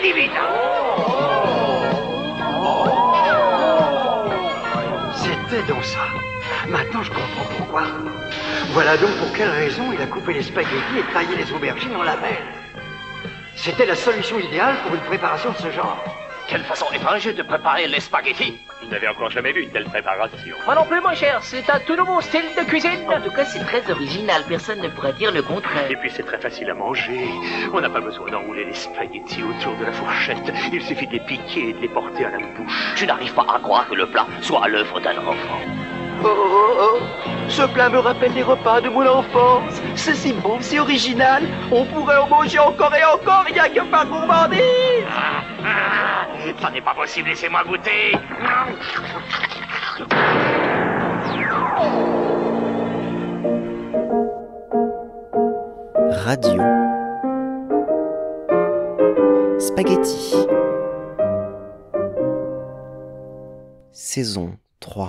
divine. C'était donc ça. Maintenant, je comprends pourquoi. Voilà donc pour quelle raison il a coupé les spaghettis et taillé les aubergines en lamelles. C'était la solution idéale pour une préparation de ce genre. Quelle façon étrange de préparer les spaghettis. Je n'avais encore jamais vu une telle préparation. Moi non plus, mon cher, c'est un tout nouveau style de cuisine. En tout cas, c'est très original, personne ne pourrait dire le contraire. Et puis c'est très facile à manger. On n'a pas besoin d'enrouler les spaghettis autour de la fourchette. Il suffit de les piquer et de les porter à la bouche. Je n'arrive pas à croire que le plat soit à l'œuvre d'un enfant. Oh, oh, oh, ce plat me rappelle les repas de mon enfance. C'est si beau, si original. On pourrait en manger encore et encore, rien que par gourmandise. Ça n'est pas possible, laissez-moi goûter. Radio Spaghetti Saison 3.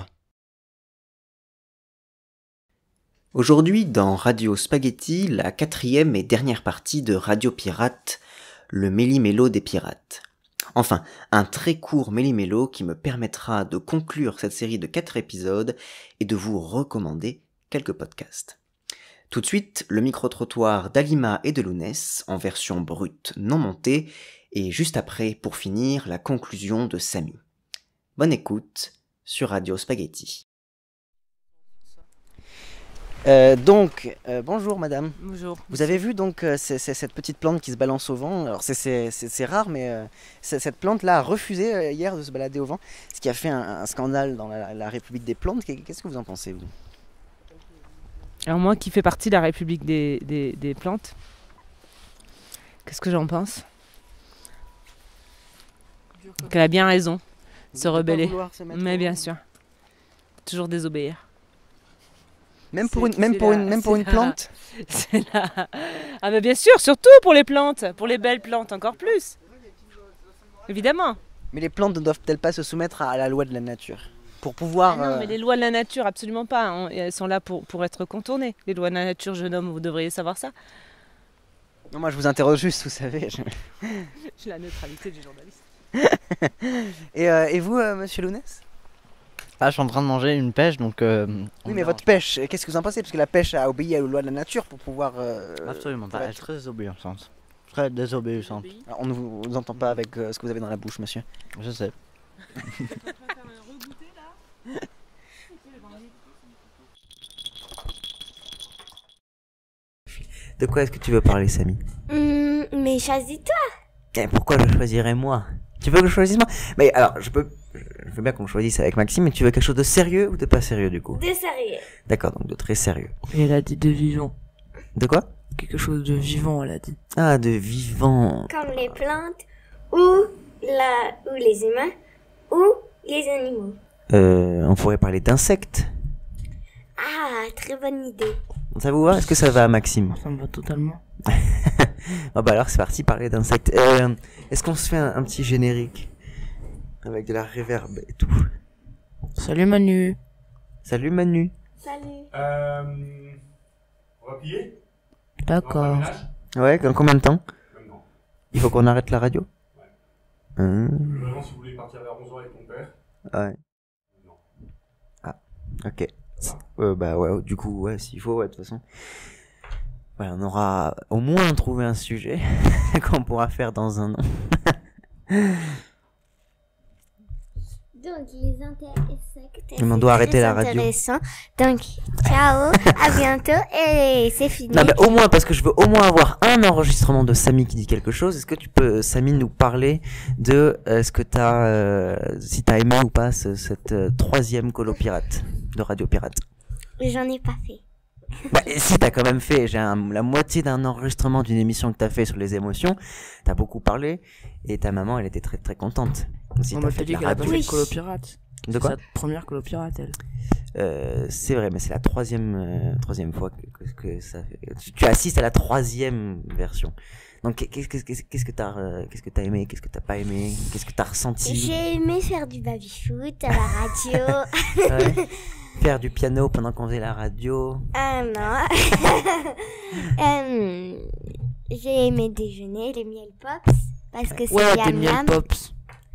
Aujourd'hui dans Radio Spaghetti, la 4e et dernière partie de Radio Pirate, le méli-mélo des pirates. Enfin, un très court méli-mélo qui me permettra de conclure cette série de 4 épisodes et de vous recommander quelques podcasts. Tout de suite, le micro-trottoir d'Alima et de Lounès en version brute non montée, et juste après, pour finir, la conclusion de Samy. Bonne écoute sur Radio Spaghetti. Bonjour madame. Bonjour. Vous avez vu donc cette petite plante qui se balance au vent. Alors c'est rare, mais cette plante-là a refusé hier de se balader au vent, ce qui a fait un scandale dans la République des plantes. Qu'est-ce que vous en pensez, vous? Alors moi qui fais partie de la République des plantes, qu'est-ce que j'en pense? Qu'elle a bien raison de se rebeller. Mais bien sûr. Toujours désobéir. Même pour une plante. C'est là. Ah mais bien sûr, surtout pour les plantes, pour les belles plantes encore plus. Évidemment. Mais les plantes ne doivent-elles pas se soumettre à la loi de la nature pour pouvoir... Ah non, mais les lois de la nature, absolument pas. Elles sont là pour être contournées. Les lois de la nature, jeune homme, vous devriez savoir ça. Non, moi je vous interroge juste, vous savez. J'ai la neutralité du journaliste. Et vous, monsieur Lounès? Ah, je suis en train de manger une pêche, donc... oui, mais votre pêche, qu'est-ce que vous en pensez? Parce que la pêche a obéi aux lois de la nature pour pouvoir... Absolument pas, elle est très désobéissante. Très désobéissante. Alors, on ne vous entend pas avec ce que vous avez dans la bouche, monsieur. Je sais. De quoi est-ce que tu veux parler, Samy? Mais choisis-toi. Pourquoi je choisirais moi? Tu veux que je choisisse moi? Mais alors, je veux bien qu'on choisisse avec Maxime, mais tu veux quelque chose de sérieux ou de pas sérieux du coup? De sérieux. D'accord, donc de très sérieux. Et elle a dit de vivant. De quoi? Quelque chose de vivant, elle a dit. Ah, de vivant. Comme les plantes, ou les humains, ou les animaux. On pourrait parler d'insectes. Ah, très bonne idée. Ça vous va? Est-ce que ça va, Maxime? Ça me va totalement. Bon bah alors c'est parti, parler d'insectes. Est-ce qu'on se fait un petit générique avec de la reverb et tout? Salut Manu. Salut Manu. Salut. On va plier? D'accord. Ouais, dans combien de temps? Maintenant. Il faut qu'on arrête la radio? Ouais. Vraiment, si vous voulez partir vers 11h avec ton père. Ouais. Non. Ah, ok. Bah ouais, du coup, ouais, s'il faut, ouais, de toute façon. Voilà, on aura au moins trouvé un sujet qu'on pourra faire dans un an. Donc, les insectes, on doit arrêter la radio. Intéressant. Donc, ciao, à bientôt et c'est fini. Non, mais au moins, parce que je veux au moins avoir un enregistrement de Samy qui dit quelque chose. Est-ce que tu peux, Samy, nous parler de ce que si t'as aimé ou pas cette 3e colo pirate de Radio Pirate? J'en ai pas fait. Bah, si t'as quand même fait, la moitié d'un enregistrement d'une émission que t'as fait sur les émotions, t'as beaucoup parlé, et ta maman, elle était très très contente. Si On t'as m'a fait de dit la qu'elle a pas radio. fait de colo pirate. De quoi? C'est sa première colo pirate, elle. C'est vrai, mais c'est la troisième fois que ça fait. Tu assistes à la 3e version. Donc, qu'est-ce que t'as aimé, qu'est-ce que t'as pas aimé, qu'est-ce que t'as ressenti? J'ai aimé faire du baby-foot à la radio. Ouais. Faire du piano pendant qu'on faisait la radio. Ah non. J'ai aimé déjeuner, les miel pops. parce que c'est Ouais, miam t'aimes bien miam. le pops.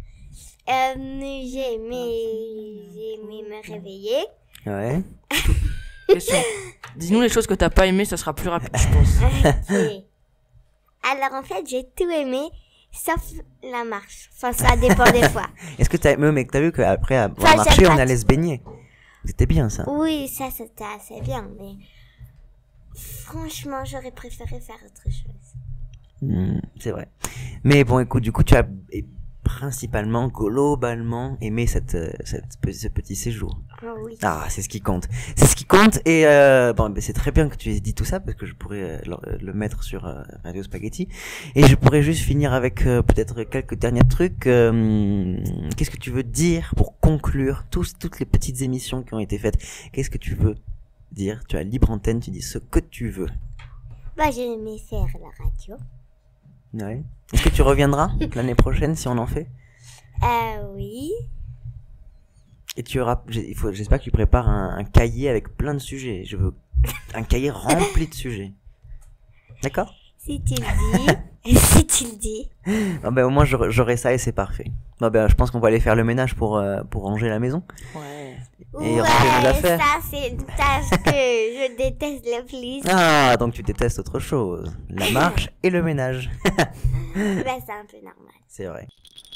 J'ai aimé me réveiller. Ouais. Question. Dis-nous les choses que t'as pas aimé, ça sera plus rapide, je pense. Ok. Alors en fait, j'ai tout aimé, sauf la marche. Enfin, ça dépend des fois. Est-ce que t'as vu qu'après avoir Enfin, marché, j'ai on pas- allait se baigner? C'était bien ça. Oui, ça c'était assez bien, mais franchement, j'aurais préféré faire autre chose. C'est vrai. Mais bon, écoute, du coup, tu as principalement, globalement, aimé ce petit séjour. Oh oui. Ah, c'est ce qui compte. C'est ce qui compte. Et bon, ben, c'est très bien que tu aies dit tout ça parce que je pourrais le mettre sur Radio Spaghetti. Et je pourrais juste finir avec peut-être quelques derniers trucs. Qu'est-ce que tu veux dire pour conclure toutes les petites émissions qui ont été faites? Qu'est-ce que tu veux dire? Tu as libre antenne, tu dis ce que tu veux. Bah, j'ai aimé faire la radio. Ouais. Est-ce que tu reviendras l'année prochaine si on en fait? Oui. Et tu auras, j'espère que tu prépares un cahier avec plein de sujets. Je veux un cahier rempli de sujets. D'accord? Si tu le dis. Si tu le dis. Ah ben, au moins j'aurai ça et c'est parfait. Bon, ben, je pense qu'on va aller faire le ménage pour ranger la maison. Ouais. Et ranger nos affaires. Ça c'est une tâche que je déteste le plus. Ah, donc tu détestes autre chose. La marche et le ménage. Bah, c'est un peu normal. C'est vrai.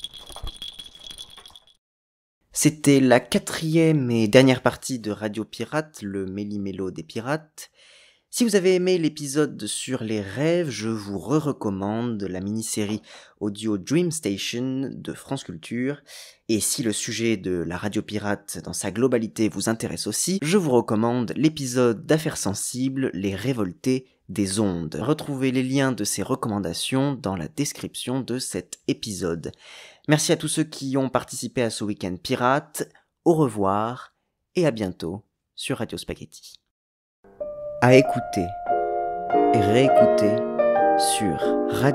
C'était la 4e et dernière partie de Radio Pirate, le méli-mélo des pirates. Si vous avez aimé l'épisode sur les rêves, je vous recommande la mini-série audio Dream Station de France Culture. Et si le sujet de la radio pirate dans sa globalité vous intéresse aussi, je vous recommande l'épisode d'Affaires sensibles, les révoltés des ondes. Retrouvez les liens de ces recommandations dans la description de cet épisode. Merci à tous ceux qui ont participé à ce week-end pirate. Au revoir et à bientôt sur Radio Spaghetti. À écouter et réécouter sur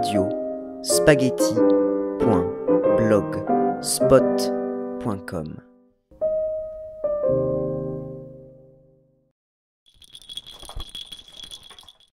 radiospaghetti.blogspot.com.